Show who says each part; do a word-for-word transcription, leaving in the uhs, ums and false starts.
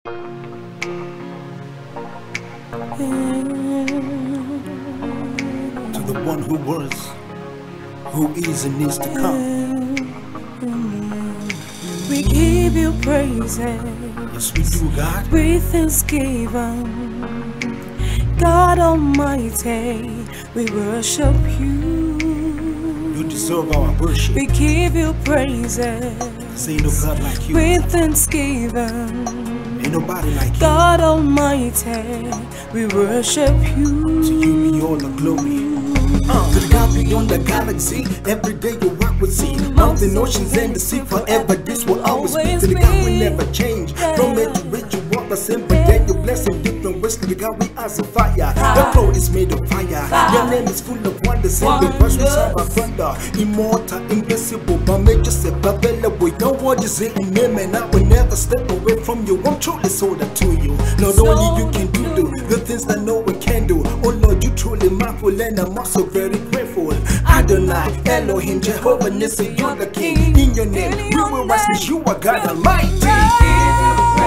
Speaker 1: To the one who was, who is and is to come,
Speaker 2: we give you praise.
Speaker 1: Yes, we do, God.
Speaker 2: With thanksgiving, God Almighty, we worship you.
Speaker 1: You deserve our worship.
Speaker 2: We give you praises.
Speaker 1: Cause ain't no God like you.
Speaker 2: With thanksgiving,
Speaker 1: Ain't nobody like you.
Speaker 2: God Almighty, we worship you.
Speaker 1: To you be all the glory. Uh, to the God beyond the galaxy, every day you walk with sea, mountain, oceans, and the sea. Forever this will always be. To the God we never change. From age to age you walk the same, but then you bless in different ways. To the God we are so fire. The cloud is made of fire. Your name is full of wonders. In the verse we serve our thunder. Immortal, invincible, but make yourself available. Your word is in your name, and I will never step away from you. I'm truly sold out to you. Not only you can do the, the things that no one can do. Oh Lord, you truly mindful, and I'm also very grateful. Adonai, Elohim, Jehovah Nissi, you're the King. In your name, we will rise, you are God Almighty.